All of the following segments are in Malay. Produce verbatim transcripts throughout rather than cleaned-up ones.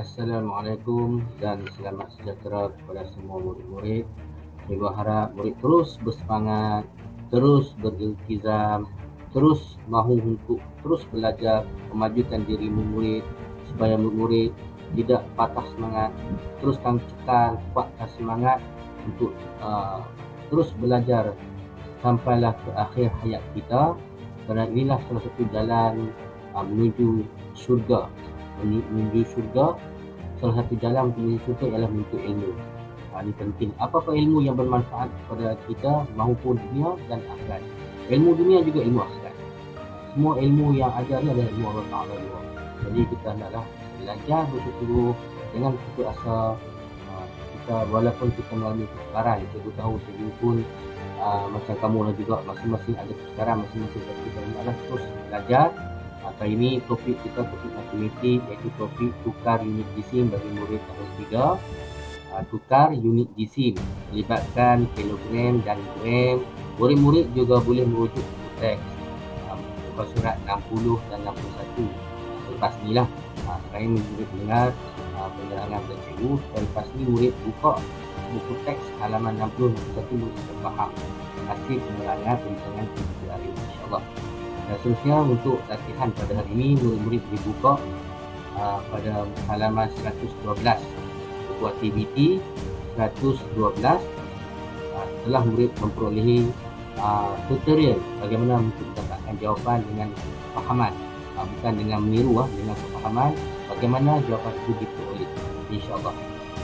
Assalamualaikum dan selamat sejahtera kepada semua murid-murid. Saya berharap murid terus bersemangat, terus beriltizam, terus mahu untuk terus belajar, memajukan diri murid supaya murid tidak patah semangat, teruskan cekal, kuatkan semangat untuk uh, terus belajar sampailah ke akhir hayat kita, kerana inilah salah satu jalan uh, menuju syurga. Menuju syurga, salah satu jalan menuju syurga ialah menuntut ilmu. Ha, ini penting. Apa-apa ilmu yang bermanfaat kepada kita maupun dunia dan akhirat. Ilmu dunia juga ilmu akhirat. Semua ilmu yang ada ni adalah ilmu Allah Ta'ala juga. Jadi kita hendaklah belajar bersungguh-sungguh, jangan putus asa. Ha, kita walaupun kita mengalami kesukaran, cikgu tahu cikgu pun uh, macam kamu lah juga, masing-masing ada kesukaran, masing-masing kita hendaklah terus belajar. Kali ini topik kita topik matematik, iaitu topik tukar unit jisim bagi murid tahun tiga. Uh, tukar unit jisim melibatkan kilogram dan gram. Murid-murid juga boleh merujuk ke teks uh, muka surat enam puluh dan enam puluh satu. Uh, lepas ni lah, uh, sekarang ini murid dengar uh, penerangan dari cikgu. Dan lepas ni murid buka buku teks halaman enam puluh dan enam puluh satu, murid sudah faham hasil penerangan perbincangan kita hari ini, insyaAllah. Dan seterusnya untuk latihan pada hari ini, murid-murid dibuka uh, pada halaman seratus dua belas, buku aktiviti seratus dua belas. Uh, telah murid memperolehi uh, tutorial bagaimana untuk mendapatkan jawapan dengan kefahaman, uh, bukan dengan meniru, uh, dengan kefahaman bagaimana jawapan itu diperoleh, insyaAllah.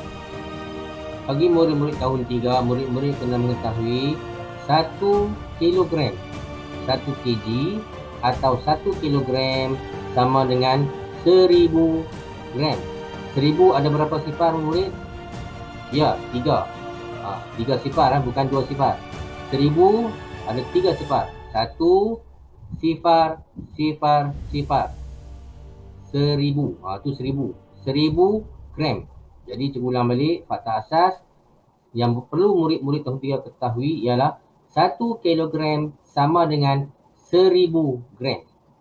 Bagi murid-murid tahun tiga, murid-murid kena mengetahui satu kilogram, satu kg atau satu kilogram sama dengan seribu gram. Seribu ada berapa sifar murid? Ya, tiga. Ha, tiga sifar, ha? Bukan dua sifar. Seribu ada tiga sifar. Satu, sifar, sifar, sifar. Seribu. Ha, itu seribu. Seribu gram. Jadi cikgu ulang balik, fakta asas yang perlu murid-murid tahun tiga ketahui ialah satu kilogram sama dengan seribu gram.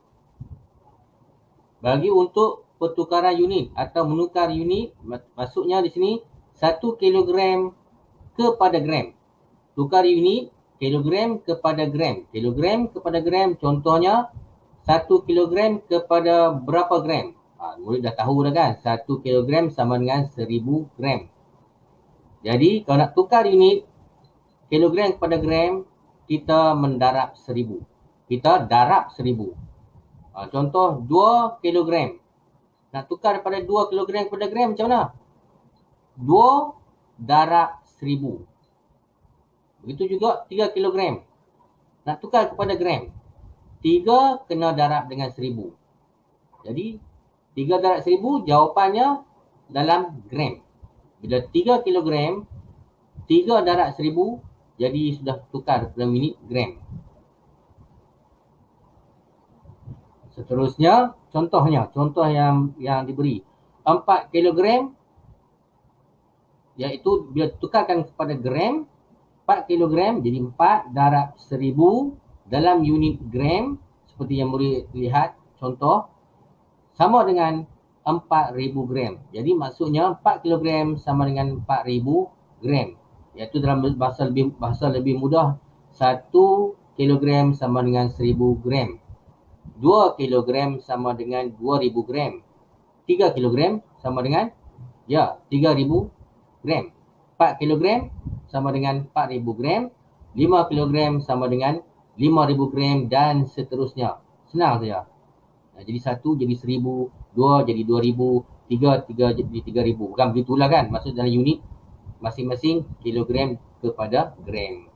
Bagi untuk pertukaran unit atau menukar unit, maksudnya di sini satu kilogram kepada gram. Tukar unit kilogram kepada gram. Kilogram kepada gram, contohnya satu kilogram kepada berapa gram? Ha, murid dah tahu dah kan, satu kilogram sama dengan seribu gram. Jadi kalau nak tukar unit kilogram kepada gram, kita mendarab seribu. Kita darab seribu. Ha, contoh dua kilogram. Nak tukar daripada dua kilogram kepada gram macam mana? dua darab seribu. Begitu juga tiga kilogram. Nak tukar kepada gram. tiga kena darab dengan seribu. Jadi tiga darab seribu jawapannya dalam gram. Bila tiga kilogram, tiga darab seribu, jadi sudah tukar dalam unit gram. Seterusnya, contohnya, contoh yang yang diberi. empat kilogram, iaitu bila tukarkan kepada gram, empat kilogram, jadi empat darab seribu dalam unit gram. Seperti yang boleh lihat, contoh, sama dengan empat ribu gram. Jadi maksudnya empat kilogram sama dengan empat ribu gram. Iaitu dalam bahasa lebih bahasa lebih mudah, satu kilogram sama dengan seribu gram. dua kilogram sama dengan dua ribu gram. tiga kilogram sama dengan, ya, tiga ribu gram. empat kilogram sama dengan empat ribu gram. lima kilogram sama dengan lima ribu gram dan seterusnya. Senang saja. Nah, jadi satu jadi seribu, dua jadi dua ribu, tiga, tiga jadi tiga ribu. Bukan begitulah kan, maksud dalam unit masing-masing kilogram kepada gram.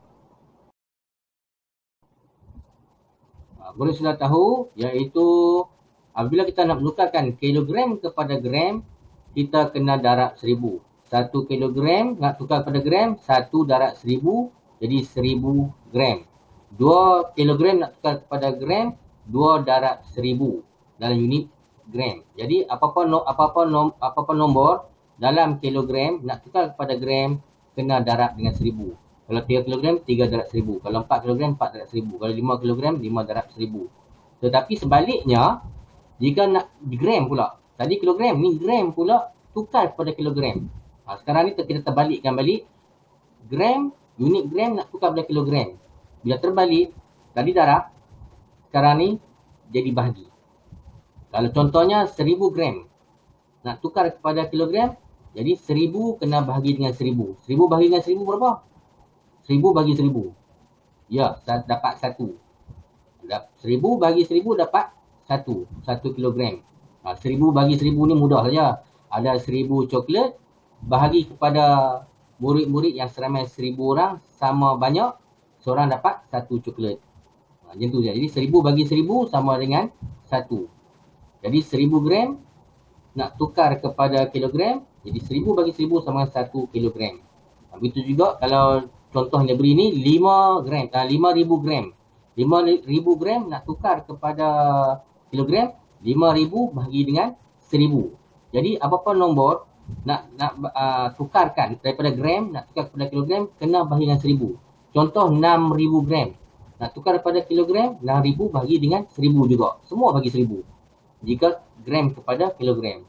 Boleh sudah tahu, iaitu apabila kita nak menukarkan kilogram kepada gram, kita kena darab seribu. Satu kilogram nak tukar kepada gram, satu darab seribu, jadi seribu gram. Dua kilogram nak tukar kepada gram, dua darab seribu dalam unit gram. Jadi apa-apa no, apa-apa nom, apa-apa nombor dalam kilogram nak tukar kepada gram, kena darab dengan seribu. Kalau tiga kilogram, tiga darab seribu. Kalau empat kilogram, empat darab seribu. Kalau lima kilogram, lima darab seribu. Tetapi sebaliknya, jika nak gram pula. Tadi kilogram, ni gram pula. tukar kepada kilogram. Ha, sekarang ni kita terbalikkan balik. Gram, unit gram nak tukar kepada kilogram. Bila terbalik, tadi darab, sekarang ni jadi bahagi. Kalau contohnya seribu gram, nak tukar kepada kilogram, jadi seribu kena bahagi dengan seribu. seribu bahagi dengan seribu berapa? seribu bagi seribu. Ya, dapat satu. seribu bagi seribu dapat satu. satu kilogram. Ha, seribu bagi seribu ni mudah saja. Ada seribu coklat, bahagi kepada murid-murid yang seramai seribu orang, sama banyak, seorang dapat satu coklat. Ha, macam tu je. Jadi seribu bagi seribu sama dengan satu. Jadi seribu gram nak tukar kepada kilogram, jadi seribu bagi seribu sama dengan satu kilogram. Ha, begitu juga kalau contoh yang beri ni lima gram, uh, lima ribu gram. lima ribu gram nak tukar kepada kilogram, lima ribu bahagi dengan seribu. Jadi apa-apa nombor nak nak uh, tukarkan daripada gram nak tukar kepada kilogram, kena bahagi dengan seribu. Contoh enam ribu gram. Nak tukar kepada kilogram, enam ribu bahagi dengan seribu juga. Semua bagi seribu. Jika gram kepada kilogram.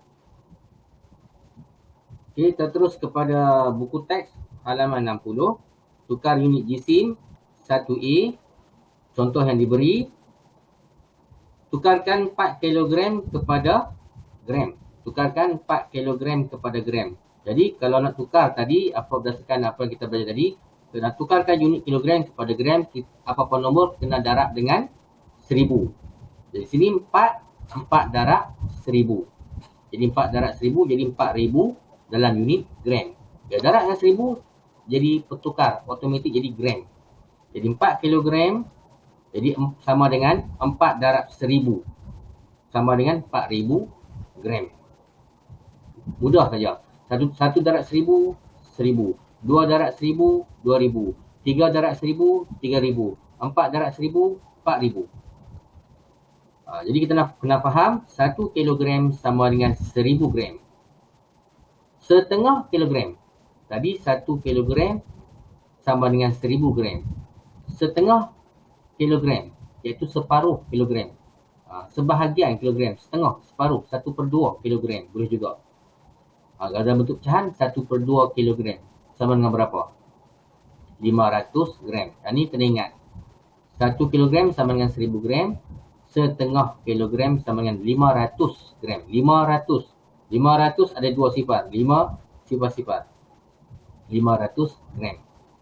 Okay, kita terus kepada buku teks halaman enam puluh. Tukar unit jisim satu A. Contoh yang diberi. Tukarkan empat kilogram kepada gram. Tukarkan empat kilogram kepada gram. Jadi kalau nak tukar tadi, apa berdasarkan apa yang kita belajar tadi, nak tukarkan unit kilogram kepada gram, apa-apa nombor kena darab dengan seribu. Jadi sini empat, empat darab seribu. Jadi empat darab seribu jadi empat ribu dalam unit gram. Bila darab dengan seribu, jadi bertukar, automatik jadi gram. Jadi empat kilogram, jadi sama dengan empat darab seribu. Sama dengan empat ribu gram. Mudah saja. Satu, satu darab seribu, seribu. Dua darab seribu, dua ribu. Tiga darab seribu, tiga ribu. Empat darab seribu, empat ribu. Ha, jadi kita nak kena faham, satu kilogram sama dengan seribu gram. Setengah kilogram. Tadi satu kilogram sama dengan seribu gram. Setengah kilogram, iaitu separuh kilogram. Ha, sebahagian kilogram, setengah, separuh, satu per dua kilogram. Boleh juga. Ha, kalau dalam bentuk pecahan, satu per dua kilogram. Sama dengan berapa? lima ratus gram. Ha, ini kena ingat. satu kilogram sama dengan seribu gram. Setengah kilogram sama dengan lima ratus gram. lima ratus. lima ratus ada dua sifar. lima sifar-sifar. lima ratus gram.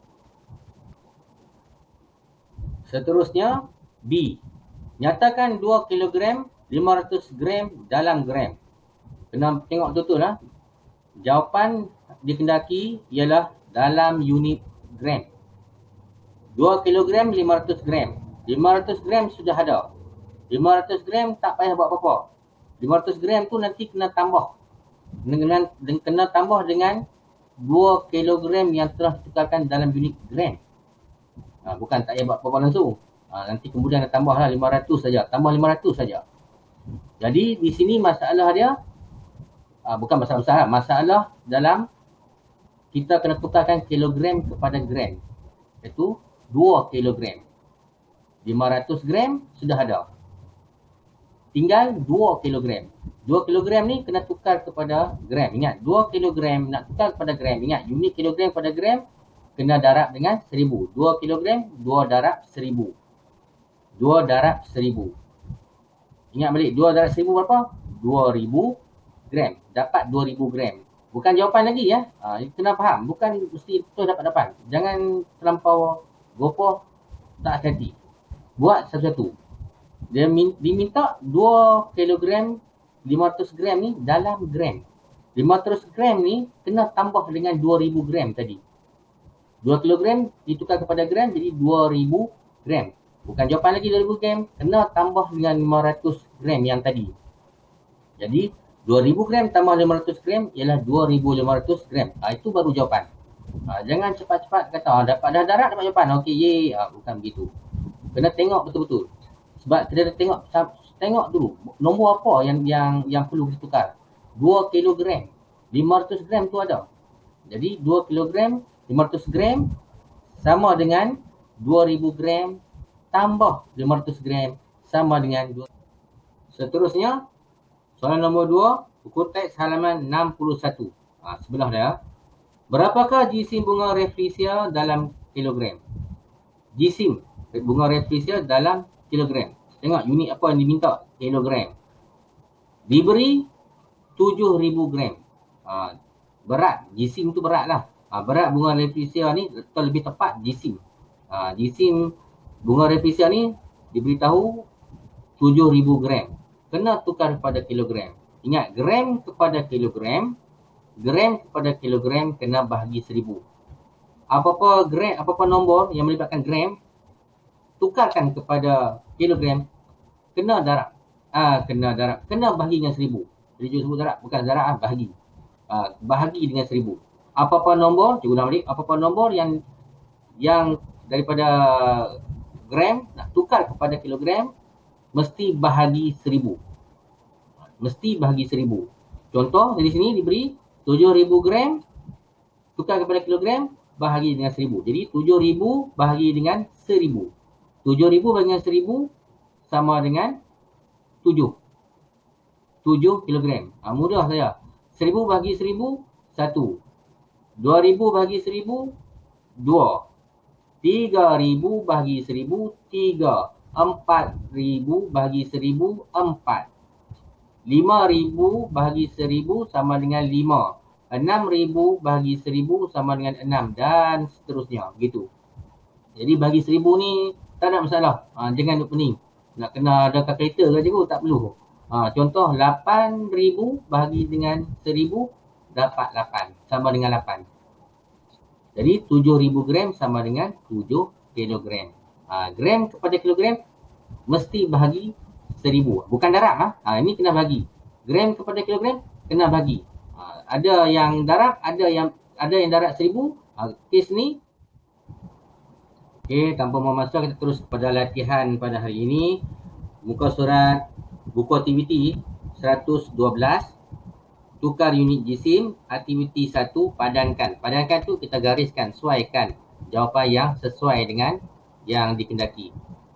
Seterusnya, B. Nyatakan dua kilogram lima ratus gram dalam gram. Kena tengok betul-betul lah. Jawapan dikendaki ialah dalam unit gram. dua kilogram lima ratus gram. lima ratus gram sudah ada. lima ratus gram tak payah buat apa-apa. lima ratus gram tu nanti kena tambah. Kena, kena tambah dengan dua kilogram yang telah ditukarkan dalam unit gram. Ha, bukan tak payah buat apa-apa langsung. Ha, nanti kemudian nak tambahlah lima ratus saja. Tambah lima ratus saja. Jadi di sini masalah dia, ha, bukan masalah besar. Masalah dalam kita kena tukarkan kilogram kepada gram. Iaitu dua kilogram. lima ratus gram sudah ada. Tinggal dua kilogram. dua kilogram ni kena tukar kepada gram. Ingat, dua kilogram nak tukar kepada gram. Ingat, unit kilogram kepada gram kena darab dengan seribu. dua kilogram, dua darab seribu. dua darab seribu. Ingat balik, dua darab seribu berapa? dua ribu gram. Dapat dua ribu gram. Bukan jawapan lagi ya. Ha, kena faham. Bukan mesti betul dapat-dapat. Jangan terlampau gopoh, tak hati-hati. Buat satu-satu. Dia diminta dua kilogram lima ratus gram ni dalam gram. lima ratus gram ni kena tambah dengan dua ribu gram tadi. dua kilogram ditukar kepada gram jadi dua ribu gram. Bukan jawapan lagi dua ribu gram, kena tambah dengan lima ratus gram yang tadi. Jadi dua ribu gram tambah lima ratus gram ialah dua ribu lima ratus gram. Ha, itu baru jawapan. Ha, jangan cepat-cepat kata ha, dapat dah darat dapat jawapan. Okey, ye. Ha, bukan begitu. Kena tengok betul-betul. Sebab kita tengok tengok dulu nombor apa yang yang yang perlu ditukar. dua kilogram. lima ratus gram tu ada. Jadi dua kilogram lima ratus gram sama dengan dua ribu gram tambah lima ratus gram sama dengan dua. Seterusnya, soalan nombor dua, Buku teks halaman enam puluh satu. Ha, sebelah dia. Berapakah jisim bunga rafflesia dalam kilogram? Jisim bunga rafflesia dalam kilogram. Tengok unit apa yang diminta. Kilogram. Diberi tujuh ribu gram. Ha, berat. Jisim tu berat lah. Ha, berat bunga rafflesia ni, atau lebih tepat jisim. Ha, jisim bunga rafflesia ni diberitahu tujuh ribu gram. Kena tukar kepada kilogram. Ingat, gram kepada kilogram, gram kepada kilogram kena bahagi seribu. Apa-apa gram, apa-apa nombor yang melibatkan gram, tukarkan kepada kilogram, kena darab. Ah, kena darab. Kena bahagi dengan seribu. Jadi cikgu sebut darab, bukan darab, ah, bahagi. Ah, bahagi dengan seribu. Apa-apa nombor, cikgu ulang balik, apa-apa nombor yang yang daripada gram, nak tukar kepada kilogram, mesti bahagi seribu. Mesti bahagi seribu. Contoh, dari sini diberi tujuh ribu gram, tukar kepada kilogram, bahagi dengan seribu. Jadi tujuh ribu bahagi dengan seribu. tujuh ribu bahagi dengan seribu sama dengan tujuh. tujuh kilogram. Ha, mudah saya. seribu bahagi seribu, satu. dua ribu bahagi seribu, dua. tiga ribu bahagi seribu, tiga. empat ribu bahagi seribu, empat. lima ribu bahagi seribu sama dengan lima. enam ribu bahagi seribu sama dengan enam. Dan seterusnya. Begitu. Jadi bagi seribu ni tak ada masalah. Ha, jangan duk pening. Nak kena ada kalkulator ke cikgu? Tak perlu. Ha, contoh lapan ribu bahagi dengan seribu dapat lapan. Sama dengan lapan. Jadi tujuh ribu gram sama dengan tujuh kilogram. Ha, gram kepada kilogram mesti bahagi seribu. Bukan darab. Ha? Ha, ini kena bagi. Gram kepada kilogram kena bagi. Ha, ada yang darab, ada yang ada yang darab seribu. Ha, kes ni. Okey, tanpa memasuk, kita terus pada latihan pada hari ini. Muka surat buku aktiviti seratus dua belas. Tukar unit jisim. Aktiviti satu, padankan. Padankan tu kita gariskan, sesuaikan jawapan yang sesuai dengan yang dikendaki.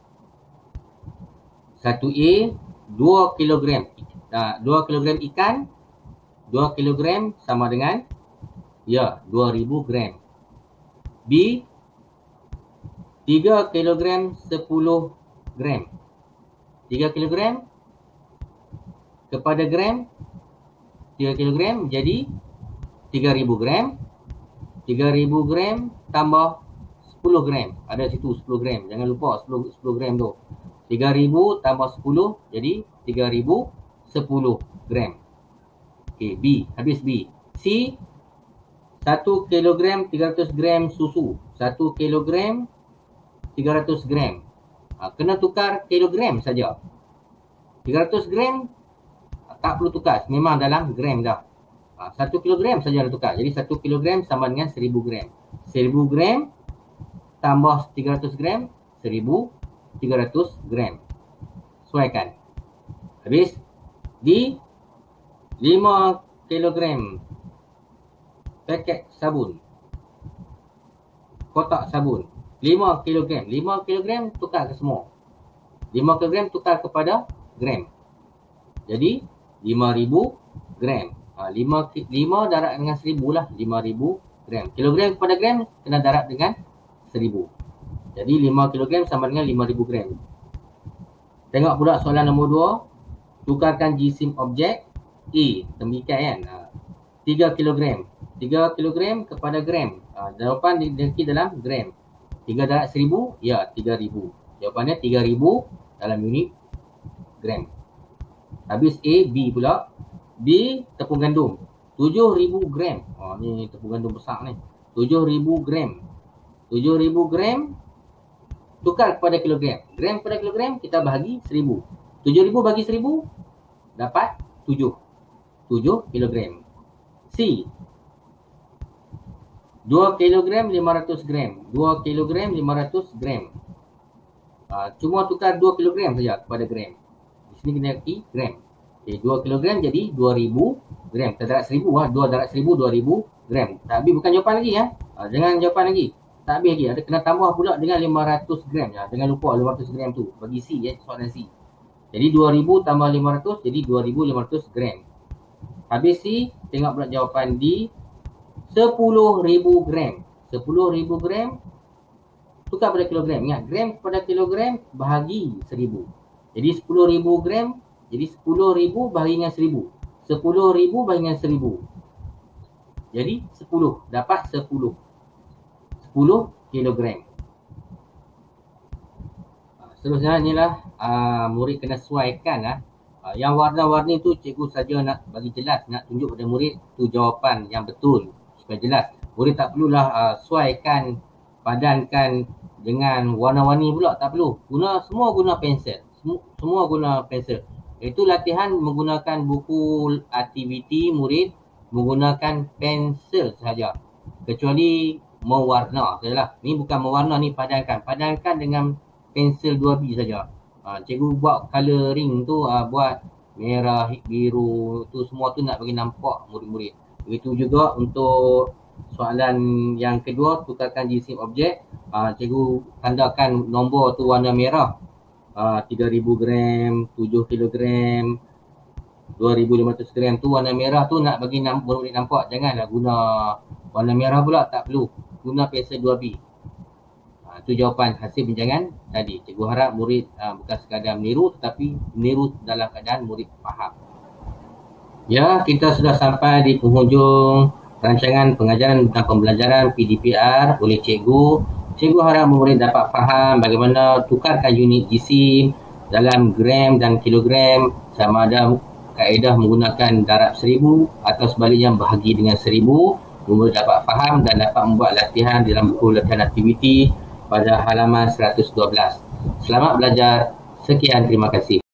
satu A, dua kilogram. Nah, dua kilogram ikan, dua kilogram sama dengan, ya, dua ribu gram. B, tiga kilogram sepuluh gram. tiga kilogram kepada gram, tiga kilogram jadi tiga ribu gram. tiga ribu gram tambah sepuluh gram. Ada situ sepuluh gram. Jangan lupa sepuluh, sepuluh gram tu. tiga ribu tambah sepuluh jadi tiga ribu sepuluh gram. Okey, B. Habis B. C, satu kilogram tiga ratus gram susu. satu kilogram tiga ratus gram. Ha, kena tukar kilogram saja. tiga ratus gram tak perlu tukar. Memang dalam gram dah. Ha, satu kilogram saja nak tukar. Jadi satu kilogram sama dengan seribu gram. seribu gram tambah tiga ratus gram, seribu tiga ratus gram. Sesuaikan. Habis. D, lima kilogram paket sabun. Kotak sabun. lima kilogram. lima kilogram tukar ke semua. lima kilogram tukar kepada gram. Jadi lima ribu gram. Ha, lima, lima darab dengan seribu lah. lima ribu gram. Kilogram kepada gram kena darab dengan seribu. Jadi lima kilogram sama dengan lima ribu gram. Tengok pula soalan nombor dua. Tukarkan jisim objek A. Tembikai kan. Ha, tiga kilogram. tiga kilogram kepada gram. Ha, jawapan didengki dalam gram. tiga darab seribu, ya tiga ribu. Jawapannya tiga ribu dalam unit gram. Habis A, B pula. B, tepung gandum. tujuh ribu gram. Oh, ni tepung gandum besar ni. tujuh ribu gram. tujuh ribu gram tukar kepada kilogram. Gram kepada kilogram kita bahagi seribu. tujuh ribu bagi seribu dapat tujuh. tujuh kilogram. C, dua kilogram lima ratus gram. dua kilogram lima ratus gram. Ha, cuma tukar dua kilogram saja kepada gram. Di sini kena arti gram. Okay, dua kilogram jadi dua ribu gram. Kita darab seribu. Ha. dua darab seribu, dua ribu gram. Tapi bukan jawapan lagi. Ha. Ha, jangan jawapan lagi. Tak habis lagi. Ada kena tambah pula dengan lima ratus gram. Ya. Jangan lupa lima ratus gram tu. Bagi C. Ya. Soalan C. Jadi dua ribu tambah lima ratus jadi dua ribu lima ratus gram. Habis C, tengok pula jawapan D, sepuluh ribu gram. sepuluh ribu gram tukar pada kilogram. Ingat, gram pada kilogram bahagi seribu. Jadi sepuluh ribu gram, jadi sepuluh ribu bahagi dengan seribu. sepuluh ribu bahagi dengan seribu. Jadi sepuluh, dapat sepuluh. sepuluh kilogram. Seterusnya inilah uh, murid kena sesuaikan lah. Uh, yang warna-warni tu cikgu saja nak bagi jelas, nak tunjuk pada murid tu jawapan yang betul supaya jelas. Murid tak perlulah uh, sesuaikan, padankan dengan warna-warni pula, tak perlu. Guna semua guna pensel. Semua, semua guna pensel. Itu latihan menggunakan buku aktiviti murid menggunakan pensel saja. Kecuali mewarna sajalah. Ni bukan mewarna, ni padankan. Padankan dengan pensel dua B saja. Ha, cikgu buat coloring tu, ha, buat merah, biru, tu semua tu nak bagi nampak murid-murid. Begitu juga untuk soalan yang kedua, tukarkan jisim objek. Ha, cikgu tandakan nombor tu warna merah. Ha, tiga ribu gram, tujuh kilogram, dua ribu lima ratus gram tu warna merah tu nak bagi murid nampak. Janganlah guna warna merah pula, tak perlu. Guna pensel dua B. Itu jawapan hasil bincangan tadi. Cikgu harap murid uh, bukan sekadar meniru, tetapi meniru dalam keadaan murid faham. Ya, kita sudah sampai di penghujung rancangan pengajaran tentang pembelajaran P D P R oleh cikgu. Cikgu harap murid dapat faham bagaimana tukarkan unit jisim dalam gram dan kilogram, sama ada kaedah menggunakan darab seribu atau sebaliknya bahagi dengan seribu. Murid dapat faham dan dapat membuat latihan dalam buku latihan aktiviti pada halaman seratus dua belas. Selamat belajar. Sekian, terima kasih.